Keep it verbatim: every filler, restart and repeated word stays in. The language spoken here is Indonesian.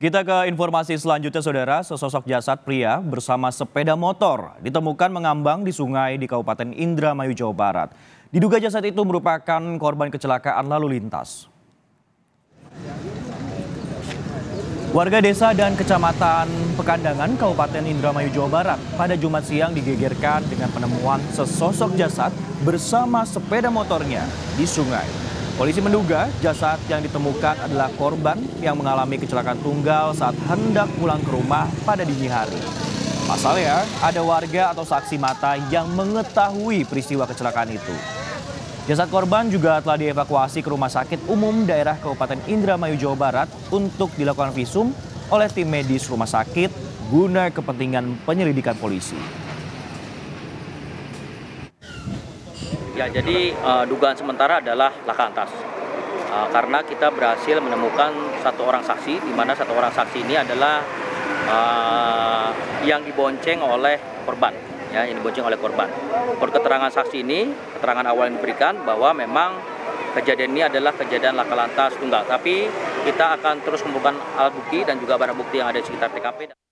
Kita ke informasi selanjutnya, saudara. Sesosok jasad pria bersama sepeda motor ditemukan mengambang di sungai di Kabupaten Indramayu, Jawa Barat. Diduga jasad itu merupakan korban kecelakaan lalu lintas. Warga desa dan kecamatan Pekandangan, Kabupaten Indramayu, Jawa Barat pada Jumat siang digegerkan dengan penemuan sesosok jasad bersama sepeda motornya di sungai. Polisi menduga jasad yang ditemukan adalah korban yang mengalami kecelakaan tunggal saat hendak pulang ke rumah pada dini hari. Pasalnya, ada warga atau saksi mata yang mengetahui peristiwa kecelakaan itu. Jasad korban juga telah dievakuasi ke Rumah Sakit Umum Daerah Kabupaten Indramayu, Jawa Barat untuk dilakukan visum oleh tim medis rumah sakit guna kepentingan penyelidikan polisi. Ya, jadi uh, dugaan sementara adalah laka lantas. Uh, karena kita berhasil menemukan satu orang saksi, di mana satu orang saksi ini adalah uh, yang dibonceng oleh korban, ya, yang dibonceng oleh korban. Per keterangan saksi ini, keterangan awal yang diberikan bahwa memang kejadian ini adalah kejadian laka lantas tunggal. Tapi kita akan terus mengumpulkan alat bukti dan juga barang bukti yang ada di sekitar T K P.